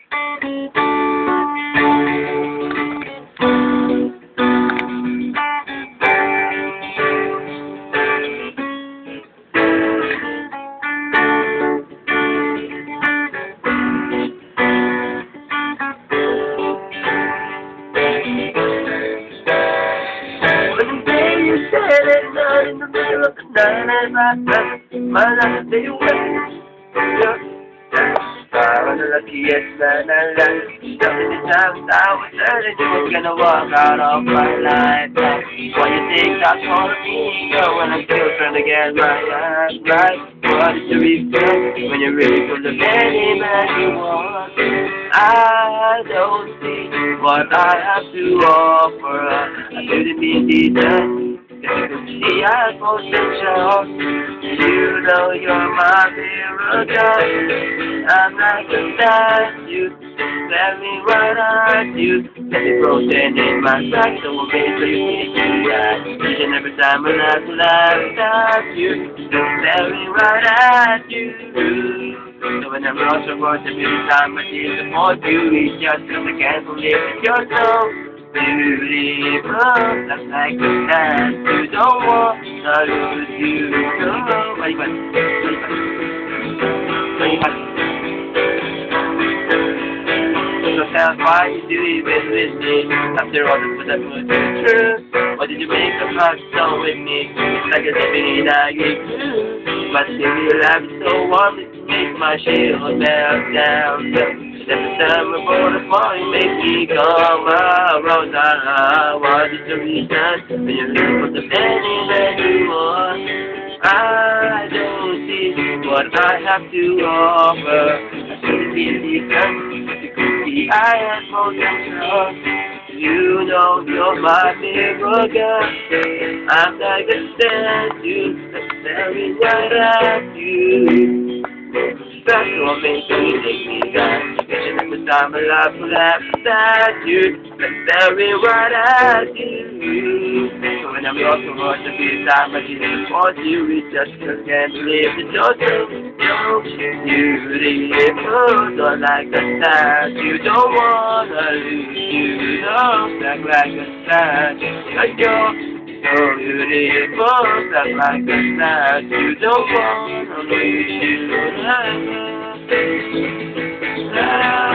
In the middle of the night, my life stay away. I was the luckiest man alive. Nothing the times I was certain you was gonna walk out of my life. Why you think that's all of me? Girl, when I'm still trying to get right. What is the reason when you're really full of any man you want? I don't see what I have to offer. I shouldn't be decent. See, I potential. You know you're my miracle. I'm like a statue. Let me right at you. Let me frozen in my back. So we'll make so you need to that. Each and every time when I laugh at you. Let me right at you. So when I'm lost for the beauty time, I need to support you. It's just because I can't believe that you're so beautiful, just like a statue. Don't want to lose you. Go. Why so tell us why you do it with me. After all the food that was true, why did you make a heart so with me? It's like a living I get through. But still your life is so warm that you make my shield melt down. Every time I bought a fire, you make me come around. What is the reason when you look for the penny that you want? I don't see what I have to offer. I shouldn't be decent. You could see I have potential. You know you're my miracle. I'm like a statue that's staring right at you. That's what makes me God. Every time I laugh at you, that's staring right at you. So when I'm lost for much of this time, I just support you. It's just because I can't believe that you're so beautiful. Don't like a statue, don't wanna lose you. Don't act like a statue, like you're so beautiful. Act like a statue, don't wanna lose you.